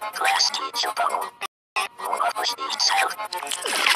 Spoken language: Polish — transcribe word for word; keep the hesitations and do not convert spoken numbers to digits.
Glass teeth your bone. More of the style.